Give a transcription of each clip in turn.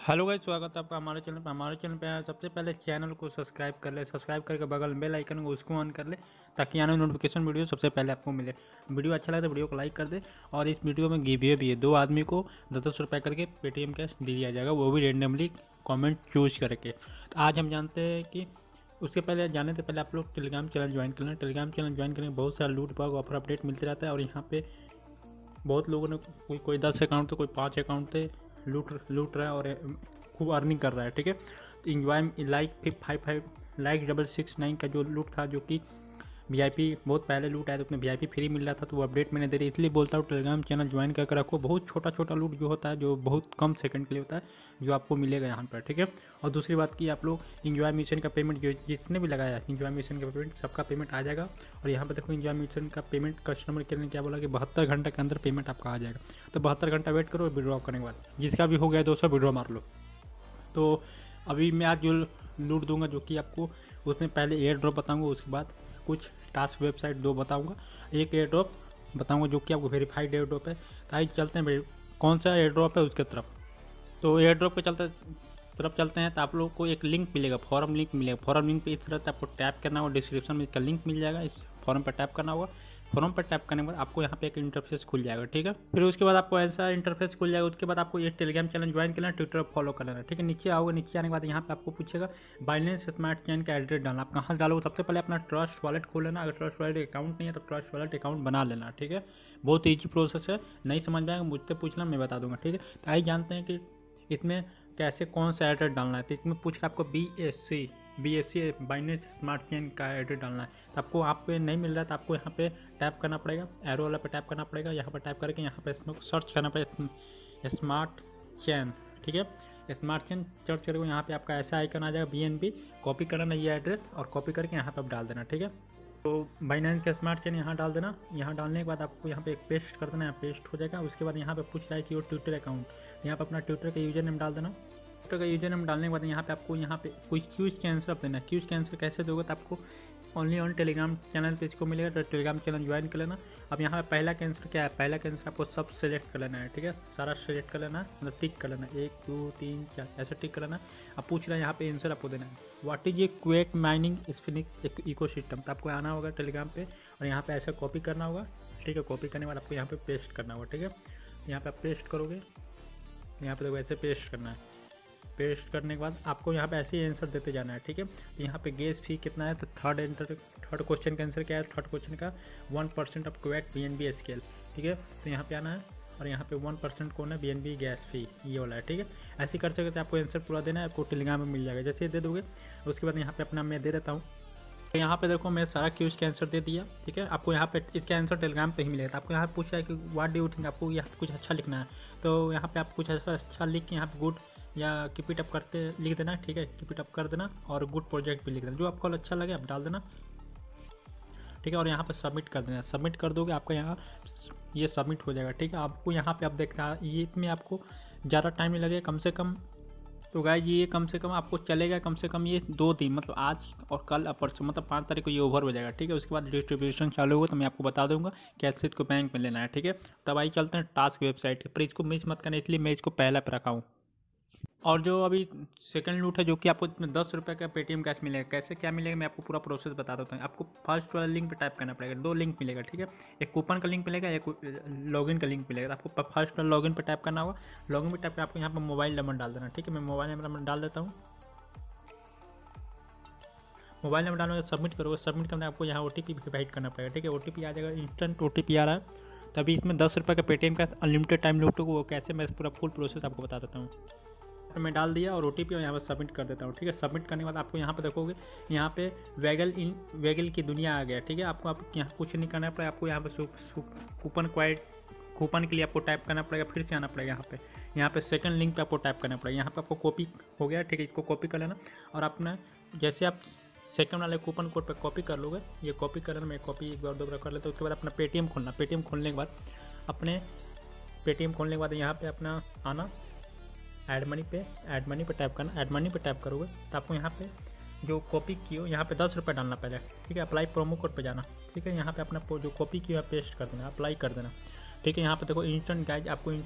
Hello guys, स्वागत है आपका हमारे चैनल पे। सबसे पहले चैनल को सब्सक्राइब कर ले। सब्सक्राइब करके बगल में बेल आइकन को उसको ऑन कर ले, ताकि आने नोटिफिकेशन वीडियो सबसे पहले आपको मिले। वीडियो अच्छा लगे तो वीडियो को लाइक कर दे। और इस वीडियो में गिव भी है, 2 आदमी को 10-10 रुपये करके पेटीएम कैश दिया जाएगा, वो भी रेंडमली कॉमेंट चूज करके। तो आज हम जानते हैं कि उसके पहले जाने से पहले आप लोग टेलीग्राम चैनल ज्वाइन कर लें। टेलीग्राम चैनल ज्वाइन करके बहुत सारा लूट बग ऑफर अपडेट मिलते रहता है। और यहाँ पे बहुत लोगों ने कोई 10 अकाउंट थे, कोई 5 अकाउंट थे, लूट रहा है और खूब अर्निंग कर रहा है। ठीक है, तो इंजॉय लाइक 669 का जो लूट था, जो कि वीआईपी बहुत पहले लूट आया, तो उसमें वीआईपी फ्री मिल रहा था, तो वो अपडेट मैंने दे दी। इसलिए बोलता हूँ टेलीग्राम चैनल ज्वाइन करके रखो। बहुत छोटा छोटा लूट जो होता है, जो बहुत कम सेकंड के लिए होता है, जो आपको मिलेगा यहाँ पर। ठीक है, और दूसरी बात की आप लोग इंजॉय मिशन का पेमेंट जो जिसने भी लगाया इंजॉय मिशन का पेमेंट, सबका पेमेंट आ जाएगा। और यहाँ पर देखो इंजॉय मिशन का पेमेंट कस्टमर केयर ने क्या बोला कि 72 घंटे के अंदर पेमेंट आपका आ जाएगा। तो 72 घंटा वेट करो, विड्रॉ करने के बाद जिसका भी हो गया 200 विड्रॉ मार लो। तो अभी मैं आज जो लूट दूंगा, जो कि आपको उसमें पहले एयर ड्रॉप बताऊंगा, उसके बाद कुछ टास्क वेबसाइट 2 बताऊंगा, एक एयर ड्रॉप बताऊंगा जो कि आपको वेरीफाइड एयर ड्रॉप है। तो आइए चलते हैं कौन सा एयर ड्रॉप है उसके तरफ। तो एयर ड्रॉप के तरफ चलते हैं। तो आप लोग को एक लिंक मिलेगा, फॉरम लिंक मिलेगा। फॉरम लिंक पे इस तरह से आपको टैप करना होगा, डिस्क्रिप्शन में इसका लिंक मिल जाएगा। इस फॉरम पर टैप करना होगा। फॉरम पर टैप करने के बाद आपको यहाँ पे एक इंटरफेस खुल जाएगा। ठीक है, फिर उसके बाद आपको ऐसा इंटरफेस खुल जाएगा। उसके बाद आपको ये टेलीग्राम चैनल ज्वाइन करना, ट्विटर फॉलो कर लेना। ठीक है, नीचे आओगे, नीचे आने के बाद यहाँ पे आपको पूछेगा बाइनेंस स्मार्ट चेन का एड्रेस डालना। आप कहाँ डालोगे? सबसे पहले अपना ट्रस्ट वॉलेट खोल लेना। अगर ट्रस्ट वॉलेट अकाउंट नहीं है तो ट्रस्ट वॉलेट अकाउंट बना लेना। ठीक है, बहुत ईजी प्रोसेस है। नहीं समझ में आएगा मुझसे पूछना, मैं बता दूंगा। ठीक है, तो आइए जानते हैं कि इसमें कैसे कौन सा एड्रेस डालना है। तो इसमें पूछ रहा है आपको BSC बाइनेंस स्मार्ट चेन का एड्रेस डालना है। तो आपको आप पे नहीं मिल रहा है, तो आपको यहाँ पे टैप करना पड़ेगा, एरो वाला पे टैप करना पड़ेगा। यहाँ पर टैप करके यहाँ पे इसमें सर्च करना पड़ेगा स्मार्ट चेन। ठीक है, स्मार्ट चेन सर्च करोगे, यहाँ पे आपका ऐसा आइकन आ जाएगा BNB। कॉपी करना ये एड्रेस और कॉपी करके यहाँ पे आप डाल देना। ठीक है, तो बाइनेंस का स्मार्ट चेन यहाँ डाल देना। यहाँ डालने के बाद आपको यहाँ पे एक पेस्ट कर देना, पेस्ट हो जाएगा। उसके बाद यहाँ पे पूछ रहा है कि वो ट्विटर अकाउंट, यहाँ पे अपना ट्विटर का यूजर नेम डाल देना। ट्विटर का यूजर नेम डालने के बाद यहाँ पे आपको यहाँ पे कोई क्यूज का आंसर देना। क्यूज का आंसर कैसे दोगे? तो आपको ओनली ऑन टेलीग्राम चैनल पे इसको मिलेगा, तो टेलीग्राम चैनल ज्वाइन कर लेना। अब यहाँ पे पहला कैंसर क्या है? पहला कैंसर आपको सब सेलेक्ट कर लेना है। ठीक है, सारा सेलेक्ट कर लेना है, मतलब टिक कर लेना है, 1 2 3 4 ऐसे टिक कर लेना। अब पूछ रहा है यहाँ पे आंसर आपको देना है, what is a quake mining Sphinx ecosystem. तो आपको आना होगा टेलीग्राम पे और यहाँ पे ऐसा कॉपी करना होगा। ठीक है, कॉपी करने के बाद आपको यहाँ पे पेस्ट करना होगा। ठीक है, यहाँ पे आप पेस्ट करोगे, यहाँ पे देखो ऐसे पेस्ट करना है। पेस्ट करने के बाद आपको यहाँ पे ऐसे ही आंसर देते जाना है। ठीक है, तो यहाँ पे गैस फी कितना है? तो थर्ड क्वेश्चन का आंसर क्या है? थर्ड क्वेश्चन का 1% ऑफ क्वेक BNB स्केल। ठीक है, तो यहाँ पे आना है और यहाँ पे 1% कौन है? BNB गैस फी, ये वाला है। ठीक है, ऐसे करते करते आपको आंसर पूरा देना है, आपको टेलीग्राम में मिल जाएगा। जैसे ही दे दोगे उसके बाद यहाँ पे अपना मैं दे देता हूँ। तो यहाँ पे देखो मैं सारा क्यूज का आंसर दे दिया। ठीक है, आपको यहाँ पे इसका आंसर टेलीग्राम पे ही मिलेगा। तो आपको यहाँ पूछा है कि व्हाट डू यू थिंक, आपको यहाँ कुछ अच्छा लिखना है। तो यहाँ पे आप कुछ अच्छा लिख के यहाँ पे गुड या कीप इट अप करते लिख देना। ठीक है, कीप इट अप कर देना और गुड प्रोजेक्ट भी लिख देना, जो आपको अच्छा लगे आप डाल देना। ठीक है, और यहाँ पे सबमिट कर देना। सबमिट कर दोगे आपका यहाँ ये सबमिट हो जाएगा। ठीक है, आपको यहाँ पे आप देखना ये इसमें आपको ज़्यादा टाइम नहीं लगेगा, कम से कम। तो गाइस ये कम से कम आपको चलेगा कम से कम ये 2 दिन, मतलब आज और कल परसों, मतलब 5 तारीख को ये ओवर हो जाएगा। ठीक है, उसके बाद डिस्ट्रीब्यूशन चालू होगा तो मैं आपको बता दूंगा कैसे इसको बैंक में लेना है। ठीक है, तब आई चलते हैं टास्क वेबसाइट पर। इसको मिस मत करना, इसलिए मैं इसको पहले पर रखा हूँ। और जो अभी सेकंड लूट है, जो कि आपको इसमें 10 रुपये का पेटीएम कैश मिलेगा। कैसे क्या मिलेगा मैं आपको पूरा प्रोसेस बता देता हूँ। आपको फर्स्ट वाला लिंक पे टाइप करना पड़ेगा, 2 लिंक मिलेगा। ठीक है, एक कूपन का लिंक मिलेगा, एक लॉगिन का लिंक मिलेगा। आपको फर्स्ट वाला लॉगिन पे टाइप करना होगा। लॉगिन पे टाइप कर आपको यहाँ पर मोबाइल नंबर डाल देना। ठीक है, मैं मोबाइल नंबर डाल देता हूँ। मोबाइल नंबर डालने सबमिट करोगे। सबमिट करने आपको यहाँ OTP वेरीफाइड करना पड़ेगा। ठीक है, OTP आ जाएगा, इंस्टेंट OTP आ रहा है। तभी इसमें 10 रुपये का पेटीएम का अनलिमिटेड टाइम लूट होगा। वो कैसे मैं पूरा फुल प्रोसेस आपको बता देता हूँ। मैं डाल दिया और OTP और यहाँ पर सबमिट कर देता हूँ। ठीक है, सबमिट करने के बाद आपको यहाँ पे देखोगे, यहाँ पे वेगल की दुनिया आ गया। ठीक है, आपको यहाँ कुछ नहीं करना पड़ेगा। आपको यहाँ पे कूपन के लिए आपको टाइप करना पड़ेगा, फिर से आना पड़ेगा यहाँ पे सेकंड लिंक पे आपको टाइप करना पड़ेगा। यहाँ पे आपको कॉपी हो गया। ठीक है, इसको कॉपी कर लेना और अपना जैसे आप सेकंड वाले कूपन कोड पे कॉपी कर लोगे, ये कॉपी कर लेना। मैं कॉपी एक बार 2 बार कर लेता हूँ। उसके बाद अपना पेटीएम खोलना। पेटीएम खोलने के बाद यहाँ पे अपना आना, ऐड मनी पे टैप करना। ऐड मनी पे टैप करोगे तो आपको यहाँ पे जो कॉपी की हो यहाँ पे 10 रुपये डालना पहले। ठीक है, अप्लाई प्रोमो कोड पे जाना। ठीक है, यहाँ पे अपना जो कॉपी की है पेस्ट कर देना, अप्लाई कर देना। ठीक है, यहाँ पे देखो इंस्टेंट गाइज, आपको इंस्टेंट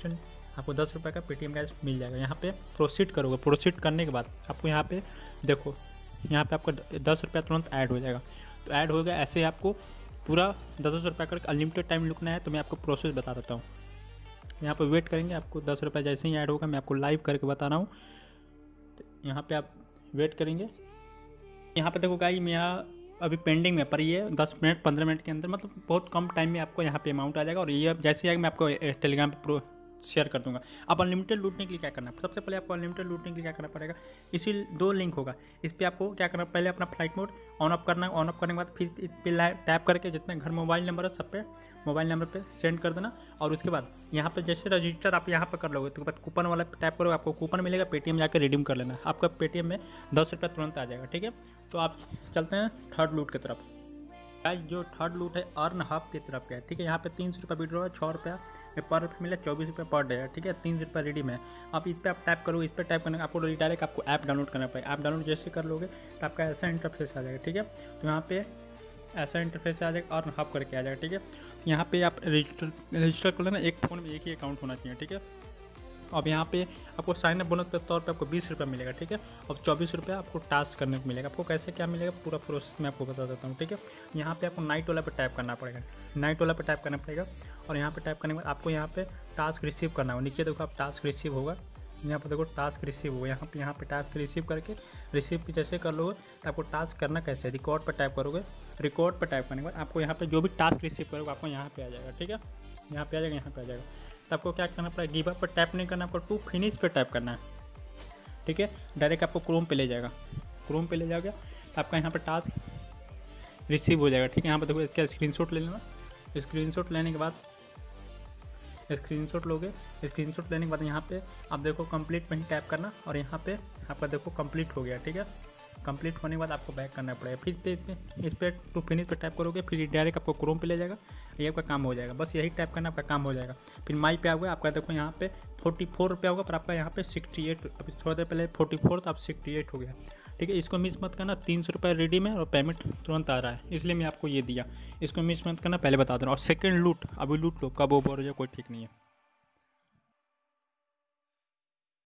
आपको 10 रुपये का पेटीएम कैश मिल जाएगा। यहाँ पे प्रोसीड करोगे, प्रोसीड करने के बाद आपको यहाँ पे देखो, यहाँ पे आपको 10 रुपया तुरंत ऐड हो जाएगा। तो ऐड हो गया, ऐसे ही आपको पूरा 10 रुपये का अनलिमिटेड टाइम रुकना है। तो मैं आपको प्रोसेस बता देता हूँ। यहाँ पे वेट करेंगे, आपको 10 रुपये जैसे ही ऐड होगा मैं आपको लाइव करके बता रहा हूँ। तो यहाँ पे आप वेट करेंगे। यहाँ पे देखो गाइस, मेरा अभी पेंडिंग में, पर ये 10 मिनट 15 मिनट के अंदर, मतलब बहुत कम टाइम में आपको यहाँ पे अमाउंट आ जाएगा। और ये जैसे आएगा मैं आपको टेलीग्राम पे शेयर कर दूंगा। अब अनलिमिटेड लूटने के लिए क्या करना है, सबसे पहले आपको अनलिमिटेड लूटने के लिए क्या करना पड़ेगा, इसी 2 लिंक होगा, इस पर आपको क्या करना, पहले अपना फ्लाइट मोड ऑन ऑफ करना है। ऑन ऑफ करने के बाद फिर इस पर टैप करके जितने घर मोबाइल नंबर है सब पे मोबाइल नंबर पे सेंड कर देना। और उसके बाद यहाँ पे जैसे रजिस्टर आप यहाँ पे कर लोगे तो बाद कूपन वाला टैप करोगे, आपको कूपन मिलेगा, पेटीएम जाकर रिडीम कर लेना। आपका पेटीएम में 10 रुपये तुरंत आ जाएगा। ठीक है, तो आप चलते हैं थर्ड लूट की तरफ। गाइस जो थर्ड लूट है अर्न हब की तरफ का है। ठीक है, यहाँ पे 300 रुपये विड्रॉ है, 6 रुपया पर मिला, 24 रुपये पर डे है। ठीक है, 3 रुपये रिडीम है। अब इस पर आप टैप करो, इस पर टैप करने आपको डायरेक्ट आपको ऐप डाउनलोड करना पड़ेगा। ऐप डाउनलोड जैसे कर लोगे तो आपका ऐसा इंटरफेस आ जाएगा। ठीक है, तो यहाँ पे ऐसा इंटरफेस आ जाएगा, अर्न हब करके आ जाएगा। ठीक है, यहाँ पे आप रजिस्टर कर लेना, एक फ़ोन में एक ही अकाउंट होना चाहिए। ठीक है, अब यहाँ पे आपको साइन अप बोनस के तौर पे आपको 20 रुपये मिलेगा। ठीक है, और 24 रुपये आपको टास्क करने को मिलेगा। आपको कैसे क्या मिलेगा पूरा प्रोसेस मैं आपको बता देता हूँ। ठीक है, यहाँ पे आपको नाइट वाला पे टैप करना पड़ेगा, नाइट वाला पे टैप करना पड़ेगा। और यहाँ पे टैप करने के बाद आपको यहाँ पे टास्क रिसीव करना होगा। नीचे देखो आप टास्क रिसीव होगा, यहाँ पे देखो टास्क रिसीव होगा। यहाँ पे टास्क रिसीव करके रिसीव जैसे कर लोगे तो आपको टास्क करना कैसे, रिकॉर्ड पर टैप करोगे। रिकॉर्ड पर टैप करने के बाद आपको यहाँ पे जो भी टास्क रिसीव करोगे आपको यहाँ पे आ जाएगा। ठीक है, यहाँ पे आ जाएगा, यहाँ पे आ जाएगा। तो आपको क्या करना पड़ेगा, गिव अप पर टैप नहीं करना, आपको टू फिनिश पे टैप करना है। ठीक है, डायरेक्ट आपको क्रोम पे ले जाएगा, क्रोम पे ले जाएगा तो आपका यहाँ पे टास्क रिसीव हो जाएगा। ठीक है, यहाँ पे देखो इसका स्क्रीनशॉट ले लेना। स्क्रीनशॉट लेने के बाद स्क्रीनशॉट लोगे, स्क्रीनशॉट लेने के बाद यहाँ पे आप देखो कंप्लीट पे ही टैप करना और यहाँ पे आपका देखो कंप्लीट हो गया। ठीक है, कंप्लीट होने के बाद आपको बैक करना पड़ेगा। फिर इस पर टू फिनिश पे टैप करोगे, फिर डायरेक्ट आपको क्रोम पे ले जाएगा, ये आपका काम हो जाएगा। बस यही टैप करना आपका काम हो जाएगा। फिर माई पे आओगे, आपका देखो यहाँ पे 44 रुपया होगा, पर आपका यहाँ पे 68, अभी थोड़ी देर पहले 44 तो अब 68 हो गया। ठीक है, इसको मिस मत करना, 300 रुपये रिडीम है और पेमेंट तुरंत आ रहा है, इसलिए मैं आपको ये दिया। इसको मिस मत करना, पहले बता दे रहा हूँ। और सेकंड लूट अभी लूट लो, कब ओवर हो जाए कोई ठीक नहीं है।